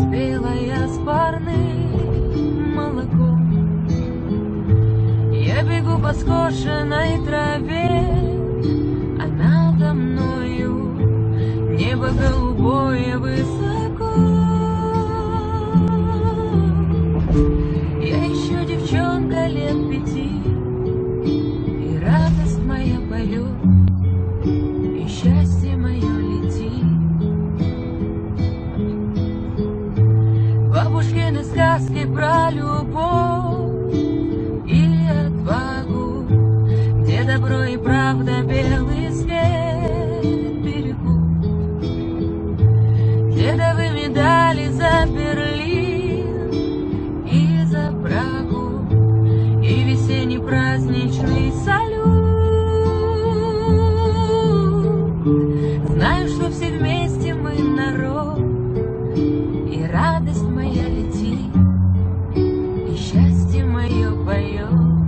белая с парным молоком. Я бегу по скошенной траве, а надо мною небо голубое высоко. Я еще девчонка лет 5, и радость моя поет, и счастье мое летит. Бабушкины сказки про любовь и отвагу, где добро и правда белый свет берегут, дедовы медали за Берлин и за Прагу, и весенний праздничный салют. Знаю, что все вместе мы народ, и радость моя летит, и счастье мое поет.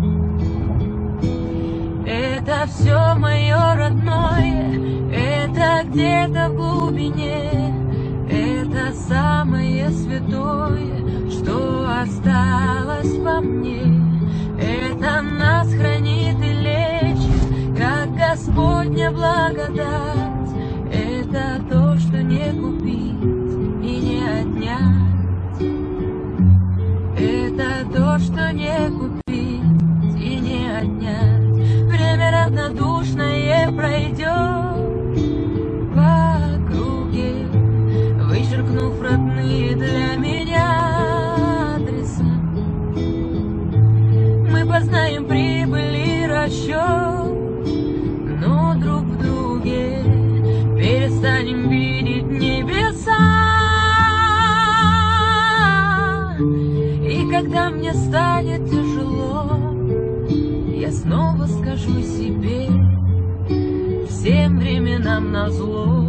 Это все мое родное, это где-то в глубине, это самое святое, что осталось во мне. Это нас хранит и лечит, как Господня благодать. Это то, что не купить и не отнять. Это то, что не купить и не отнять. Время равнодушное пройдет по округе, вычеркнув родные для меня адреса. Мы познаем прибыль и расчет, но друг в друге перестанем видеть небеса. И когда мне станет тяжело, я снова скажу себе, всем временам назло.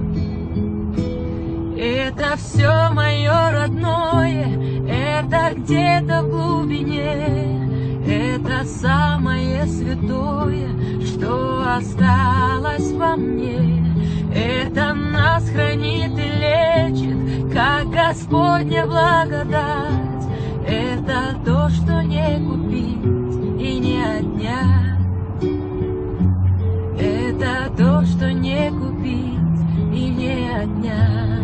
Это все мое родное, это где-то в глубине, это самое святое, что осталось во мне. Это нас хранит и лечит, как Господня благодать. Это то, что не купить и не отнять. Это то, что не купить и не отнять.